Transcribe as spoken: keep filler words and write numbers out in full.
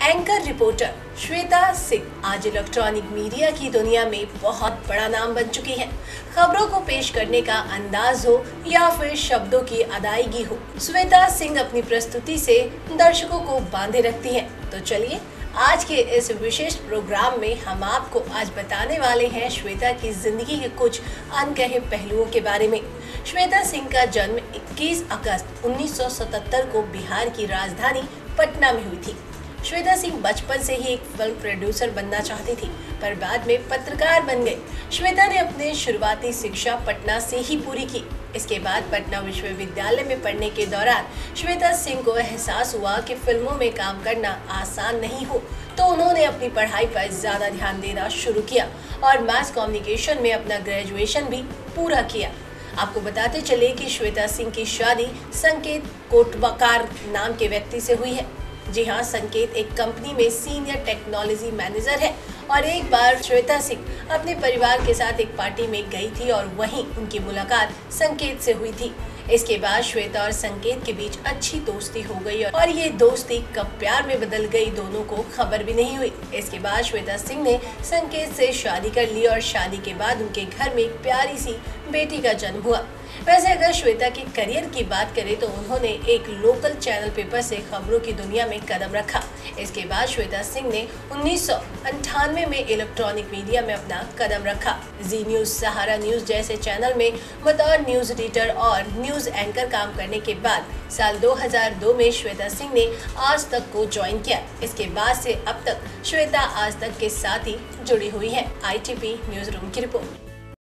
Anchor reporter Shweta Singh आज electronic media की दुनिया में बहुत बड़ा नाम बन चुकी है। खबरों को पेश करने का अंदाज हो या फिर शब्दों की अदायगी हो, श्वेता सिंह अपनी प्रस्तुति से दर्शकों को बांधे रखती हैं। तो चलिए आज के इस विशेष प्रोग्राम में हम आपको आज बताने वाले हैं श्वेता की जिंदगी के कुछ अनकहे पहलुओं के बारे में। श्वेता सिंह का जन्म इक्कीस अगस्त उन्नीस सौ सतहत्तर को बिहार की राजधानी पटना में हुई थी। श्वेता सिंह बचपन से ही एक फिल्म प्रोड्यूसर बनना चाहती थी, पर बाद में पत्रकार बन गई। श्वेता ने अपनी शुरुआती शिक्षा पटना से ही पूरी की। इसके बाद पटना विश्वविद्यालय में पढ़ने के दौरान श्वेता सिंह को एहसास हुआ कि फिल्मों में काम करना आसान नहीं हो, तो उन्होंने अपनी पढ़ाई पर ज्यादा ध्यान देना शुरू किया और मास कम्युनिकेशन में अपना ग्रेजुएशन भी पूरा किया। आपको बताते चले कि श्वेता सिंह की शादी संकेत कोटवाकार नाम के व्यक्ति से हुई है। जी हाँ, संकेत एक कंपनी में सीनियर टेक्नोलॉजी मैनेजर है और एक बार श्वेता सिंह अपने परिवार के साथ एक पार्टी में गई थी और वहीं उनकी मुलाकात संकेत से हुई थी। इसके बाद श्वेता और संकेत के बीच अच्छी दोस्ती हो गई और ये दोस्ती कब प्यार में बदल गई, दोनों को खबर भी नहीं हुई। इसके बाद श्वेता सिंह ने संकेत से शादी कर ली और शादी के बाद उनके घर में एक प्यारी सी बेटी का जन्म हुआ। वैसे अगर श्वेता के करियर की बात करें तो उन्होंने एक लोकल चैनल पेपर से खबरों की दुनिया में कदम रखा। इसके बाद श्वेता सिंह ने उन्नीस सौ अंठानवे में इलेक्ट्रॉनिक मीडिया में अपना कदम रखा। जी न्यूज, सहारा न्यूज जैसे चैनल में बतौर न्यूज एडिटर और न्यूज एंकर काम करने के बाद साल दो हज़ार दो में श्वेता सिंह ने आज तक को ज्वाइन किया। इसके बाद से अब तक श्वेता आज तक के साथ ही जुड़ी हुई है। I T P newsroom की रिपोर्ट।